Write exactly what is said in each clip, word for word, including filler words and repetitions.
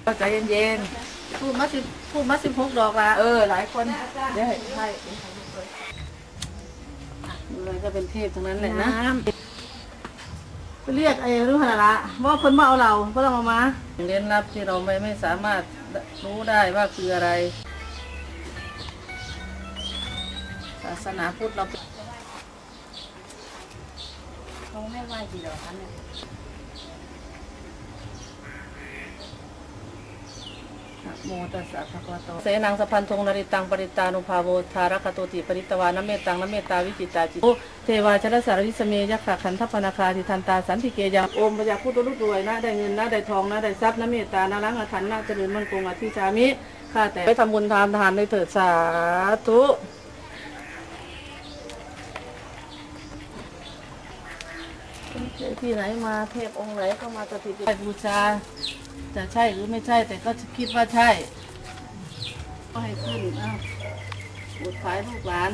ก็ใจเย็นๆพูดมาสิพูดมาสิบหกดอกละเออหลายคนเดี๋ยวให้ใช่เลยก็เป็นเทพทั้งนั้นแหละนะไปเรียกไอ้รู้ขนาดละว่าเพิ่นมาเอาเราก็ต้องเอามาเรียนรับที่เราไม่ไม่สามารถรู้ได้ว่าคืออะไรศาสนาพุทธเราเขาไม่ไหว้กี่ดอกคะเนี่ยโมตัสสะภะคะวะโตเสนังสัพพันธงนริตังปริตานุภาโวทารคโตติปริตวานเมตังนเมตตาวิจิตาจิโอเทวาชลสารวิสเมยักขะขันธปนาคาทิทันตาสันติเกยังโอมพระยาพุทธลูกรวยนะได้เงินนะได้ทองนะได้ทรัพย์นะเมตตานะล้างอาถรรพ์นะเจริญมั่นคงอธิชามิข้าแต่ไปทำบุญทานทานในเถิดสาธุที่ไหนมาเทพองค์ไหนก็มาสถิตบูชาจะใช่หรือไม่ใช่แต่ก็คิดว่าใช่ก็ให้ขึ้นอ้าวบุตรฝ่ายลูกหลาน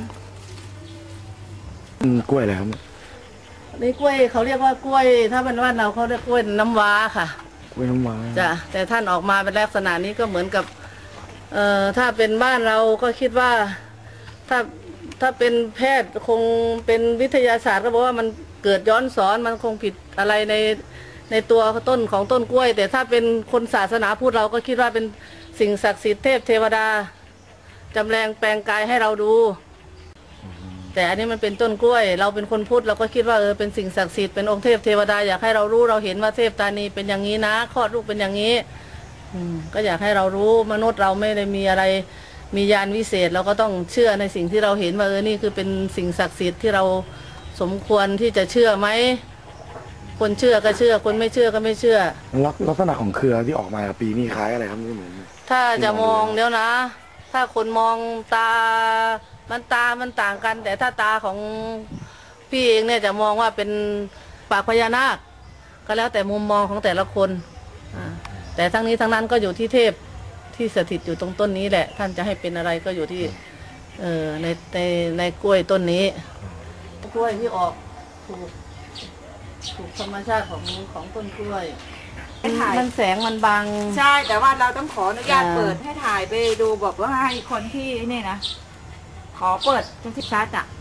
กล้วยอะไรครับนี่กล้วยเขาเรียกว่ากล้วยถ้าเป็นว่านเราเขาเรียกกล้วยน้ำว้าค่ะกล้วยน้ำว้าจ้ะแต่ท่านออกมาเป็นลักษณะนี้ก็เหมือนกับเอ่อถ้าเป็นบ้านเราก็คิดว่าถ้าถ้าเป็นแพทย์คงเป็นวิทยาศาสตร์ก็บอกว่ามันเกิดย้อนสอนมันคงผิดอะไรในในตัวต้นของต้นกล้วยแต่ถ้าเป็นคนศาสนาพุทธเราก็คิดว่าเป็นสิ่งศักดิ์สิทธิ์เทพเทวดาจำแรงแปลงกายให้เราดูแต่อันนี้มันเป็นต้นกล้วยเราเป็นคนพุทธเราก็คิดว่าเออเป็นสิ่งศักดิ์สิทธิ์เป็นองค์เทพเทวดาอยากให้เรารู้เราเห็นว่าเทพตานีเป็นอย่างนี้นะคลอดลูกเป็นอย่างนี้ก็อยากให้เรารู้มนุษย์เราไม่ได้มีอะไรมีญาณวิเศษเราก็ต้องเชื่อในสิ่งที่เราเห็นว่าเออนี่คือเป็นสิ่งศักดิ์สิทธิ์ที่เราสมควรที่จะเชื่อไหมคนเชื่อก็เชื่อคนไม่เชื่อก็ไม่เชื่อลักษณะของเครือที่ออกมาปีนี้คล้ายอะไรครับนี่เหมือนถ้าจะมองเดี๋ยวนะถ้าคนมองตามันตามันต่างกันแต่ถ้าตาของพี่เองเนี่ยจะมองว่าเป็นปากพญานาคก็แล้วแต่มุมมองของแต่ละคนแต่ทั้งนี้ทั้งนั้นก็อยู่ที่เทพที่สถิตอยู่ตรงต้นนี้แหละท่านจะให้เป็นอะไรก็อยู่ที่เออในในในกล้วยต้นนี้กล้วยที่ออกถูกถูกธรรมชาติของของต้นกล้วยมันแสงมันบังใช่แต่ว่าเราต้องขออนุญาตเปิดให้ถ่ายไปดูบอกว่าให้คนที่นี่นะขอเปิดจังที่ชัดอ่ะ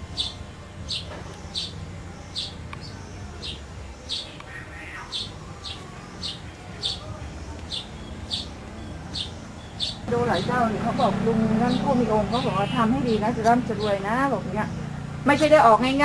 ดูหลายเจ้าเนี่ยเขาบอกลุงนั่นผู้มีองค์เขาบอกว่าทำให้ดีนะจะร่ำจะรวยนะบอกอย่างเงี้ยไม่ใช่ได้ออกง่ายๆ